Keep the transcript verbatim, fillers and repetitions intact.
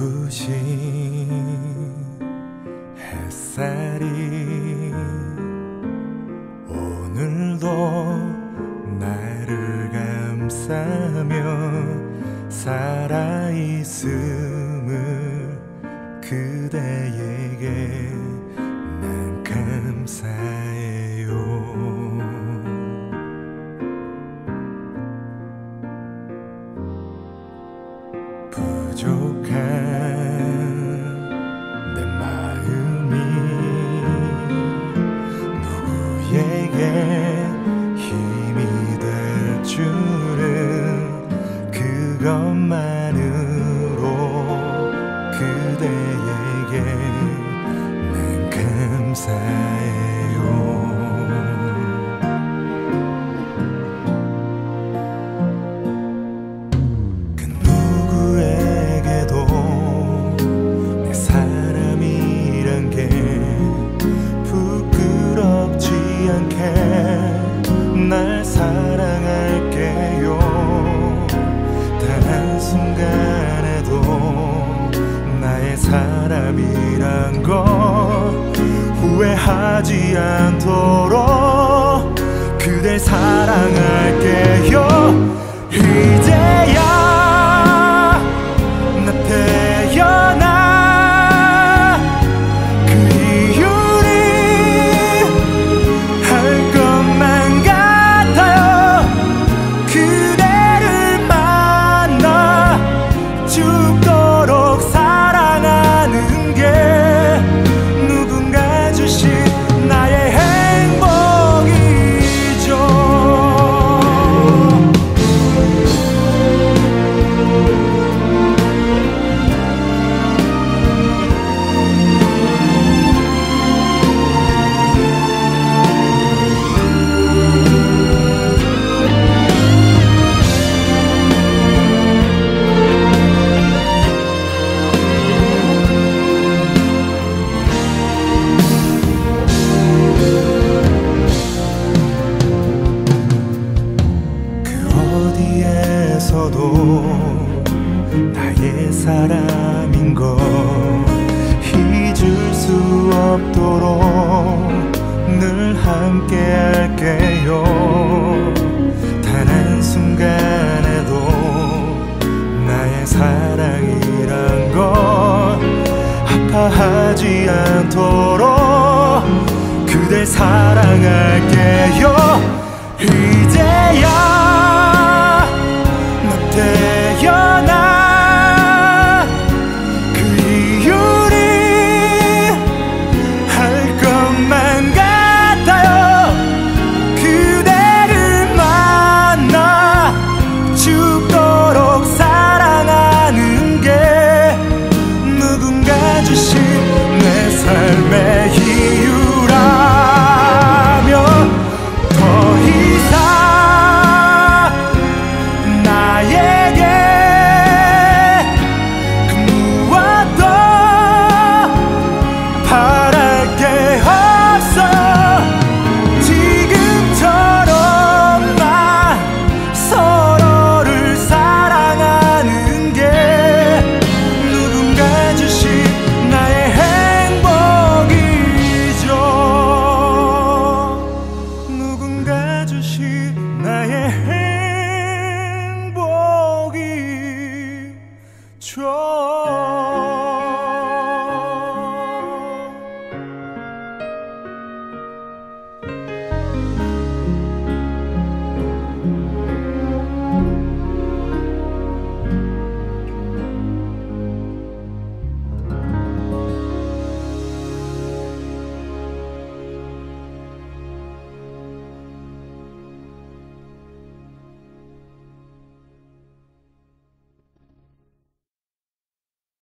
눈부신 햇살이 오늘도 나를 감싸며 살아있음을 그대에게 난 감사해요. 부족한 내 마음이 누구에게 힘이 될 줄은 그것만으로 그대에게 난 감사해요. 날 사랑할게요. 단 한순간에도 나의 사람이란 걸 후회하지 않도록 그댈 사랑할게요. 이제야 나 태어나 나의 사람인 걸 잊을 수 없도록 늘 함께 할게요. 단 한순간에도 나의 사랑이란 걸 아파하지 않도록 그댈 사랑할게요. 이제야